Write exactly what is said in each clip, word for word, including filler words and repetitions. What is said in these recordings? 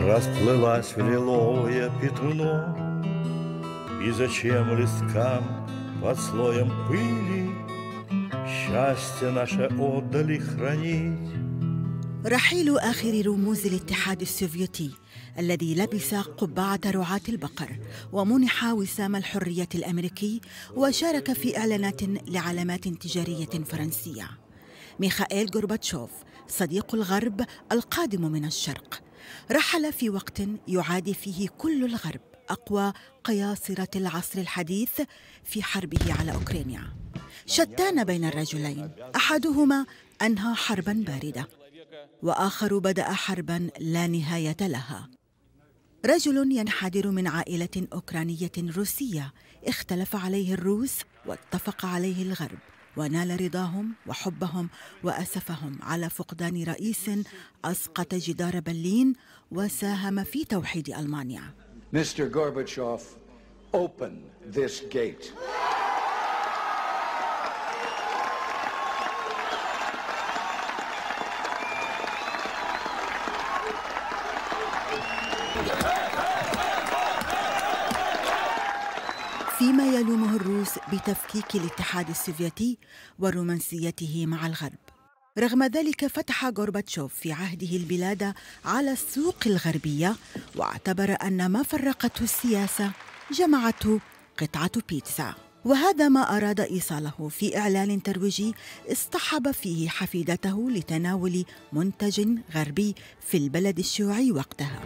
Расплылась в лиловое пятно, и зачем листкам под слоем пыли счастье наше отдали хранить. رحيل آخر رموز الاتحاد السوفيتي الذي لبس قبعة رعاة البقر ومنح وسام الحرية الأمريكي وشارك في إعلانات لعلامات تجارية فرنسية. ميخائيل غورباتشوف صديق الغرب القادم من الشرق رحل في وقت يعادي فيه كل الغرب أقوى قياصرة العصر الحديث في حربه على أوكرانيا. شتان بين الرجلين، أحدهما أنهى حرباً باردة وآخر بدأ حرباً لا نهاية لها. رجل ينحدر من عائلة أوكرانية روسية اختلف عليه الروس واتفق عليه الغرب، ونال رضاهم وحبهم وأسفهم على فقدان رئيس أسقط جدار برلين وساهم في توحيد ألمانيا. Mister Gorbachev, open this gate. فيما يلومه الروس بتفكيك الاتحاد السوفيتي ورومانسيته مع الغرب. رغم ذلك فتح غورباتشوف في عهده البلاد على السوق الغربية، واعتبر أن ما فرقته السياسة جمعته قطعة بيتزا، وهذا ما أراد إيصاله في إعلان ترويجي اصطحب فيه حفيدته لتناول منتج غربي في البلد الشيوعي وقتها.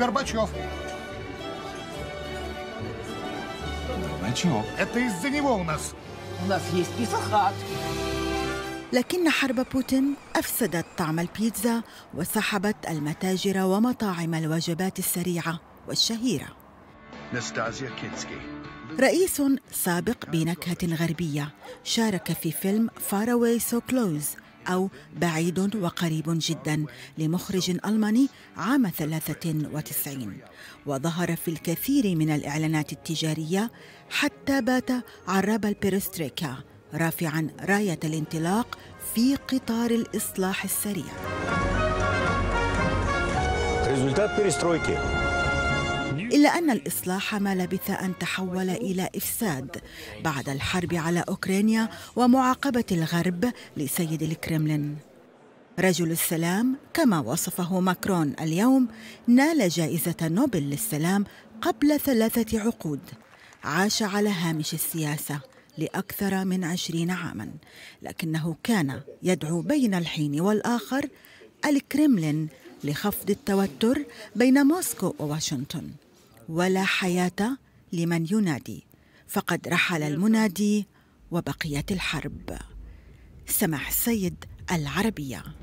لكن حرب بوتين أفسدت طعم البيتزا وسحبت المتاجر ومطاعم الوجبات السريعة والشهيرة. رئيس سابق بنكهة غربية شارك في فيلم Far Away So Close أو بعيد وقريب جدا لمخرج ألماني عام ثلاثة وتسعين، وظهر في الكثير من الإعلانات التجارية حتى بات عراب البيرستريكا رافعا راية الانطلاق في قطار الإصلاح السريع. إلا أن الإصلاح ما لبث أن تحول إلى إفساد بعد الحرب على أوكرانيا ومعاقبة الغرب لسيد الكرملين. رجل السلام كما وصفه ماكرون اليوم نال جائزة نوبل للسلام قبل ثلاثة عقود. عاش على هامش السياسة لأكثر من عشرين عاماً، لكنه كان يدعو بين الحين والآخر الكرملين لخفض التوتر بين موسكو وواشنطن. ولا حياة لمن ينادي، فقد رحل المنادي وبقيت الحرب. سماح السيد، العربية.